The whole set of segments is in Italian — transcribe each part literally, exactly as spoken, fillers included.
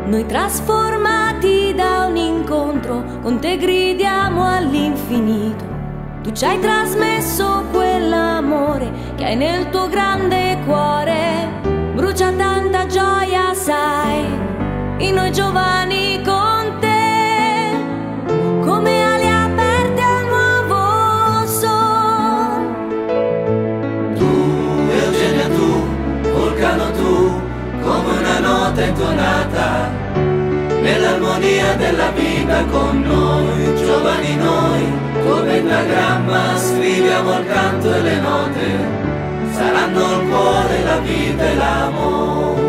Noi trasformati da un incontro, con te gridiamo all'infinito. Tu ci hai trasmesso quell'amore che hai nel tuo grande cuore. Brucia tanta gioia, sai, in noi giovani con te, come ali aperte al nuovo son. Tu, Eugenia, tu, Vulcano, tu, come una nota intonata, nell'armonia della vita con noi, giovani noi, tuo pentagramma, scriviamo il canto e le note, saranno il cuore, la vita e l'amore.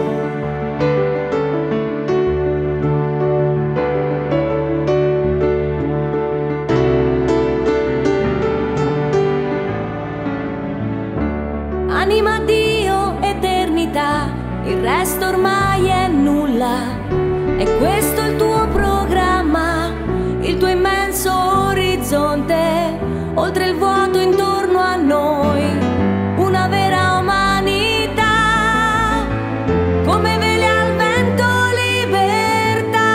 Anima, Dio, eternità, il resto ormai è nulla. È questo il tuo programma, il tuo immenso orizzonte, oltre il vuoto intorno a noi, una vera umanità, come vele al vento libertà.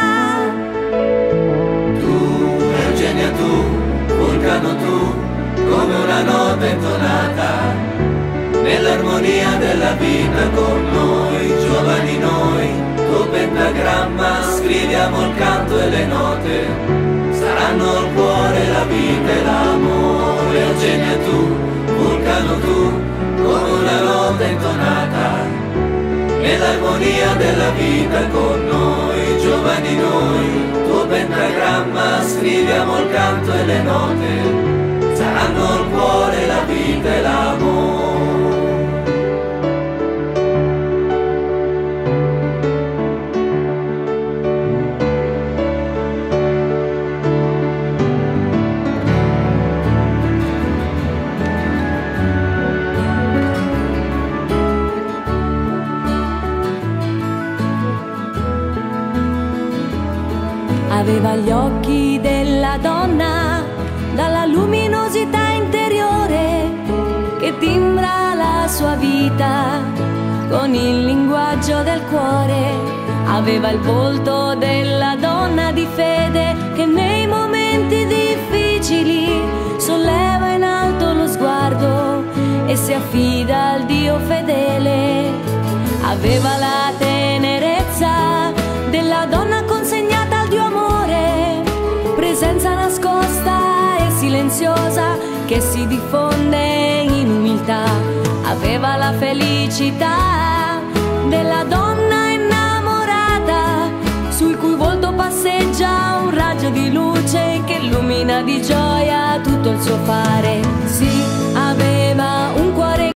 Tu, Eugenia, tu, Vulcano, tu, come una nota intonata, nell'armonia della vita con noi, giovani noi, tuo pentagramma, scriviamo il canto e le note, saranno il cuore, la vita e l'amore. Eugenia, tu, Vulcano, tu, come una nota intonata, nell'armonia della vita con noi, giovani noi, tuo pentagramma, scriviamo il canto e le note, saranno il cuore, la vita e l'amore. Aveva gli occhi della donna, dalla luminosità interiore che timbra la sua vita con il linguaggio del cuore. Aveva il volto della donna di fede che nei momenti difficili solleva in alto lo sguardo e si affida al Dio fedele. Aveva la tenerezza della donna consegnata al Dio amore, presenza nascosta e silenziosa che si diffonde in umiltà. Aveva la felicità della donna innamorata, sul cui volto passeggia un raggio di luce che illumina di gioia tutto il suo fare. Sì,